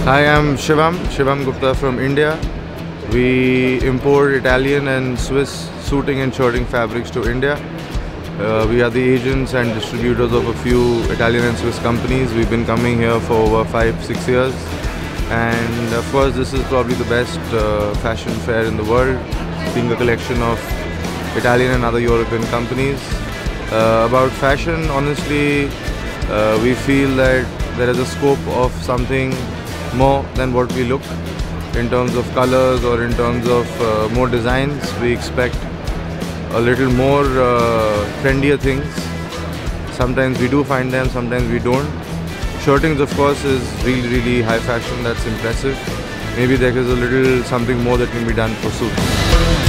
Hi, I'm Shivam Gupta from India. We import Italian and Swiss suiting and shirting fabrics to India. We are the agents and distributors of a few Italian and Swiss companies. We've been coming here for over 5-6 years. And of course, this is probably the best fashion fair in the world, being a collection of Italian and other European companies. About fashion, honestly, we feel that there is a scope of something more than what we look in terms of colors or in terms of more designs. We expect a little more trendier things. Sometimes we do find them, sometimes we don't. Shirtings, of course, is really high fashion. That's impressive. Maybe there is a little something more that can be done for suits.